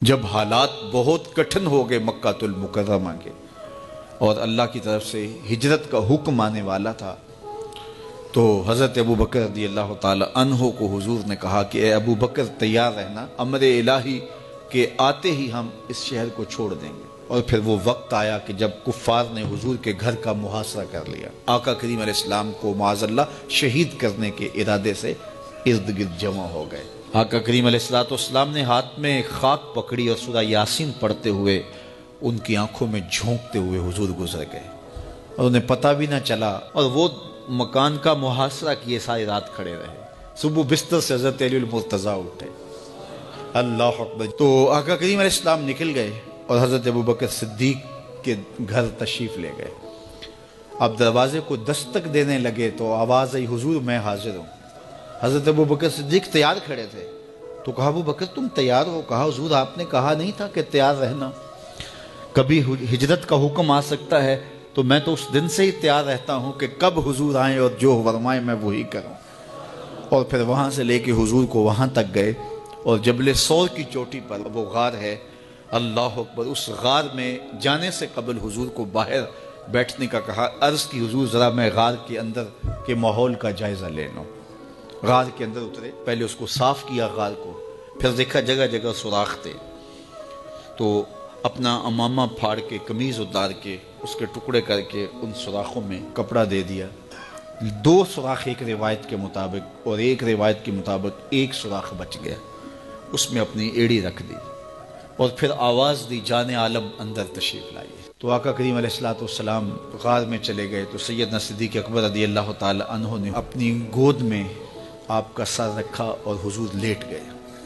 جب حالات بہت کٹھن ہو گئے مکہ المکرمہ کے اور اللہ کی طرف سے ہجرت کا حکم آنے والا تھا، تو حضرت ابو بکر رضی اللہ تعالی عنہ کو حضور نے کہا کہ اے ابو بکر تیار رہنا، امر الہی کہ آتے ہی ہم اس شہر کو چھوڑ دیں گے۔ اور پھر وہ وقت آیا کہ جب کفار نے حضور کے گھر کا محاصرہ کر لیا، آقا کریم علیہ السلام کو معاذ اللہ شہید کرنے کے ارادے سے ارد گرد جمع ہو گئے۔ آقا کریم علیہ السلام نے ہاتھ میں خاک پکڑی اور سورہ یاسین پڑھتے ہوئے ان کی آنکھوں میں جھونکتے ہوئے حضور گزر گئے اور انہیں پتہ بھی نہ چلا، اور وہ مکان کا محاصرہ کیے ساری رات کھڑے رہے۔ صبح بستر سے حضرت علی المرتضیٰ اٹھے، اللہ اکبر، تو آقا کریم علیہ السلام نکل گئے اور حضرت ابو بکر صدیق کے گھر تشریف لے گئے۔ اب دروازے کو دستک دینے لگے تو آواز آئی، حضور میں حاضر ہوں۔ حضرت ابو بکر صدیق تیار کھڑے تھے، تو کہا ابو بکر تم تیار ہو؟ کہا حضور آپ نے کہا نہیں تھا کہ تیار رہنا، کبھی ہجرت کا حکم آ سکتا ہے تو میں تو اس دن سے ہی تیار رہتا ہوں کہ کب حضور آئیں اور جو فرمائیں میں وہی کروں۔ اور پھر وہاں سے لے کے حضور کو وہاں تک گئے، اور جبل سور کی چوٹی پر وہ غار ہے، اللہ اکبر، اس غار میں جانے سے قبل حضور کو باہر بیٹھنے کا کہا۔ عرض کی حضور ذرا میں غار کے اندر کے ماحول کا جائزہ لے لوں۔ غار کے اندر اترے، پہلے اس کو صاف کیا غار کو، پھر دیکھا جگہ جگہ سوراخ تھے، تو اپنا امامہ پھاڑ کے قمیض اتار کے اس کے ٹکڑے کر کے ان سوراخوں میں کپڑا دے دیا۔ 2 سوراخ ایک روایت کے مطابق، اور ایک روایت کے مطابق 1 سوراخ بچ گیا، اس میں اپنی ایڑی رکھ دی، اور پھر آواز دی جان عالم اندر تشریف لائیے۔ تو آقا کریم علیہ السلام غار میں چلے گئے تو سیدنا صدیق اکبر رضی اللہ تعالی عنہ نے اپنی گود میں آپ کا سر رکھا اور حضور لیٹ گئے۔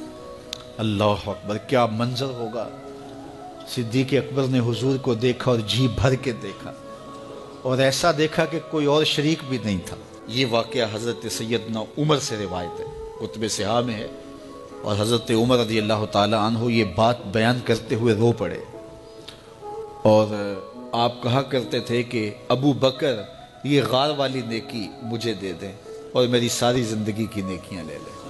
اللہ اکبر، کیا منظر ہوگا! صدیق اکبر نے حضور کو دیکھا اور جی بھر کے دیکھا، اور ایسا دیکھا کہ کوئی اور شریک بھی نہیں تھا۔ یہ واقعہ حضرت سیدنا عمر سے روایت ہے، کتب سیاہ میں ہے، اور حضرت عمر رضی اللہ تعالی عنہ یہ بات بیان کرتے ہوئے رو پڑے، اور آپ کہا کرتے تھے کہ ابو بکر یہ غار والی نیکی مجھے دے دیں اور میری ساری زندگی کی نیکیاں لے لیں۔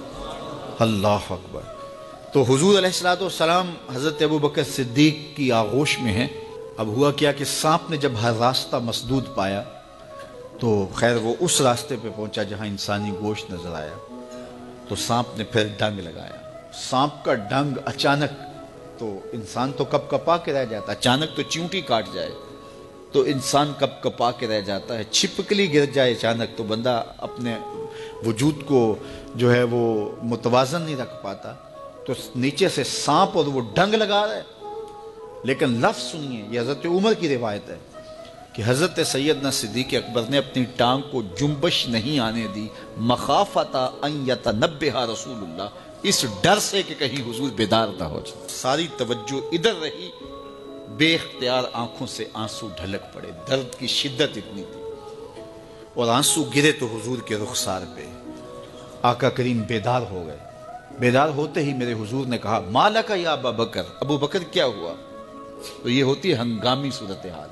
اللہ اکبر۔ تو حضور علیہ السلام حضرت ابو بکر صدیق کی آغوش میں ہیں۔ اب ہوا کیا کہ سانپ نے جب ہر راستہ مسدود پایا تو خیر وہ اس راستے پہ پہنچا جہاں انسانی گوشت نظر آیا، تو سانپ نے پھر ڈنگ لگایا۔ سانپ کا ڈنگ اچانک، تو انسان تو کپ کپا کے رہ جاتا ہے، اچانک تو چیونٹی کاٹ جائے تو انسان کپ کپا کے رہ جاتا ہے، چھپکلی گر جائے اچانک تو بندہ اپنے وجود کو جو ہے وہ متوازن نہیں رکھ پاتا، تو نیچے سے سانپ اور وہ ڈنگ لگا رہا ہے۔ لیکن لفظ سنیے، یہ حضرت عمر کی روایت ہے کہ حضرت سیدنا صدیق اکبر نے اپنی ٹانگ کو جنبش نہیں آنے دی، مخافت ان یتنبہ رسول اللہ، اس ڈر سے کہ کہیں حضور بیدار نہ ہو جائے۔ ساری توجہ ادھر رہی، بے اختیار آنکھوں سے آنسو ڈھلک پڑے، درد کی شدت اتنی تھی، اور آنسو گرے تو حضور کے رخسار پہ۔ آقا کریم بیدار ہو گئے۔ بیدار ہوتے ہی میرے حضور نے کہا مالک یا ابا بکر، ابو بکر کیا ہوا؟ تو یہ ہوتی ہے ہنگامی صورتحال۔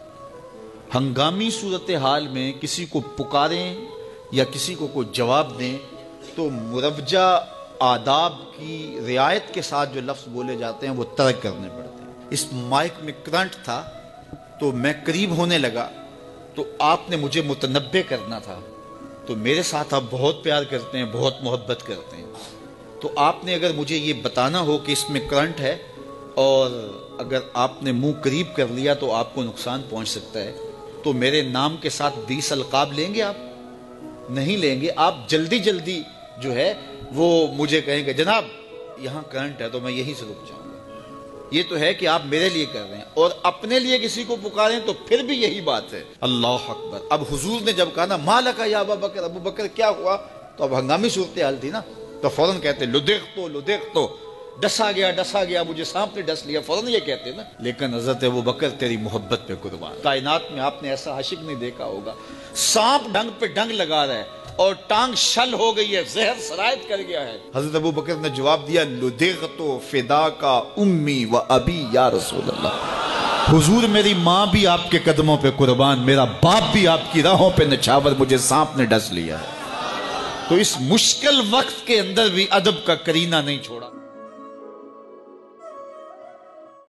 ہنگامی صورتحال میں کسی کو پکاریں یا کسی کو کوئی جواب دیں تو مروجہ آداب کی رعایت کے ساتھ جو لفظ بولے جاتے ہیں وہ ترک کرنے پڑتے ہیں۔ اس مائک میں کرنٹ تھا تو میں قریب ہونے لگا تو آپ نے مجھے متنبہ کرنا تھا، تو میرے ساتھ آپ بہت پیار کرتے ہیں، بہت محبت کرتے ہیں، تو آپ نے اگر مجھے یہ بتانا ہو کہ اس میں کرنٹ ہے اور اگر آپ نے منہ قریب کر لیا تو آپ کو نقصان پہنچ سکتا ہے، تو میرے نام کے ساتھ 20 القاب لیں گے؟ آپ نہیں لیں گے، آپ جلدی جلدی جو ہے وہ مجھے کہیں گے جناب یہاں کرنٹ ہے، تو میں یہیں سے رک جاؤں گا۔ یہ تو ہے کہ آپ میرے لیے کر رہے ہیں، اور اپنے لیے کسی کو پکاریں تو پھر بھی یہی بات ہے۔ اللہ اکبر۔ اب حضور نے جب کہا نا مالک یا ابا بکر، ابو بکر کیا ہوا، تو اب ہنگامی صورتحال تھی نا، تو فوراً کہتے لدغتو، ڈسا گیا، مجھے سانپ نے ڈس لیا، فوراً یہ کہتے نا۔ لیکن حضرت ابو بکر تیری محبت پہ قربان، کائنات میں آپ نے ایسا عاشق نہیں دیکھا ہوگا، سانپ ڈنگ پہ ڈنگ لگا رہا ہے اور ٹانگ شل ہو گئی ہے، زہر سرایت کر گیا ہے۔ حضرت ابو بکر نے جواب دیا لدغتو فداکا امی و ابی یا رسول اللہ، حضور میری ماں بھی آپ کے قدموں پہ قربان، میرا باپ بھی آپ کی راہوں پہ نچھاور، مجھے سانپ نے ڈس لیا ہے۔ تو اس مشکل وقت کے اندر بھی ادب کا کرینہ نہیں چھوڑا۔